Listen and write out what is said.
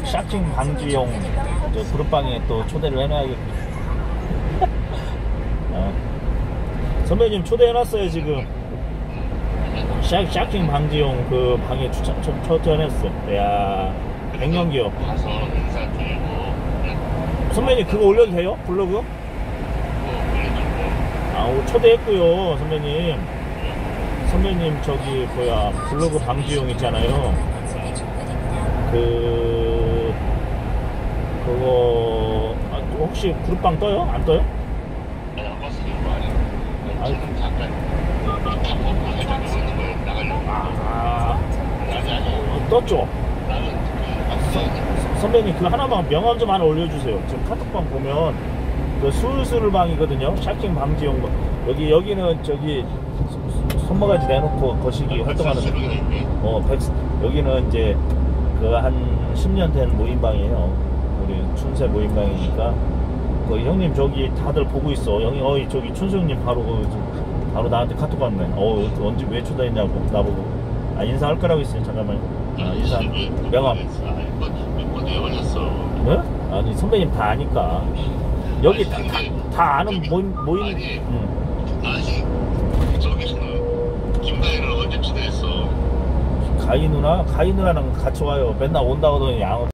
샤킹 방지용 저 그룹방에 또 초대를 해놔야겠다. 선배님 초대해놨어요 지금. 샤킹 방지용 그 방에 초대해놨어. 이야, 갱년기요. 선배님 그거 올려도 돼요? 블로그? 초대했고요 선배님. 선배님 저기 뭐야 블로그 방지용 있잖아요. 그거 혹시 그룹방 떠요? 안 떠요? 아니, 떴죠? 선배님 그 하나만 명함 좀 하나 올려주세요. 지금 카톡방 보면 그 술술방이거든요. 샤킹 방지용 여기는 저기 손모가지 내놓고 거시기 활동하는 여기는 이제 그 한 10년 된 모임방이에요. 우리 춘세 모임방이니까 그 형님 저기 다들 보고 있어. 형님 저기 춘수 형님 바로 바로 나한테 카톡 왔네. 언제 왜 초대했냐고 나보고. 인사할 거라고 했어요. 잠깐만요. 인사 명함. 네? 아니 선배님 다 아니까. 여기 다 아는 모임. 저기서는 김가희를 언제 초대했어? 가희 누나랑 같이 와요. 맨날 온다고 하더니